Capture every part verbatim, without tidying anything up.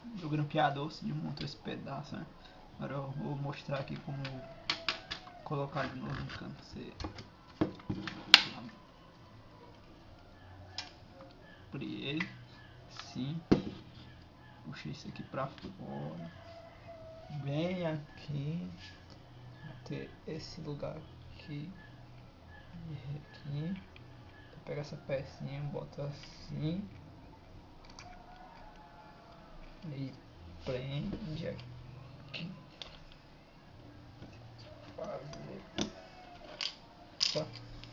do grampeador, assim, montou esse pedaço, né? Agora eu vou mostrar aqui como colocar de novo no canto. Você abre ele, assim, puxa isso aqui pra fora, bem aqui, até esse lugar aqui, e aqui. Pega essa pecinha, bota assim, e prende aqui, fazer, só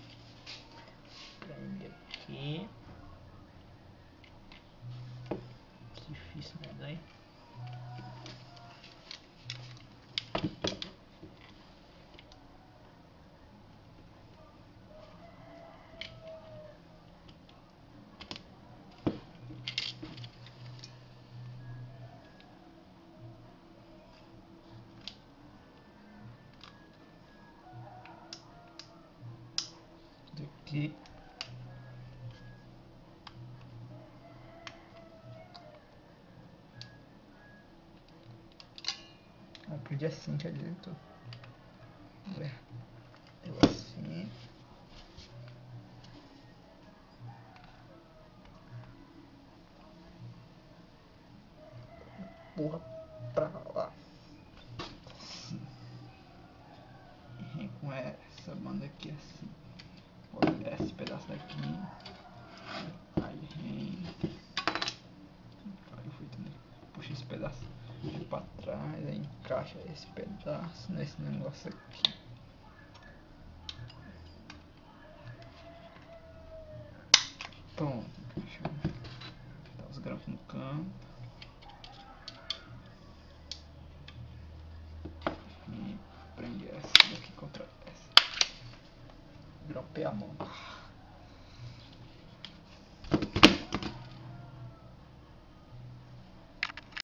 prende aqui, difícil, né, daí? Aqui. Eu perdi a cinta ali, tô. Eu assim. Porra pra lá. Assim. E vem com essa banda aqui assim. Olha esse pedaço daqui. Aí vem. Aí fui também. Puxa esse pedaço aqui pra trás. Aí encaixa esse pedaço nesse negócio aqui. Pronto. Deixa eu botar os grampos no canto. E prender essa daqui contra essa. Dropei a mão.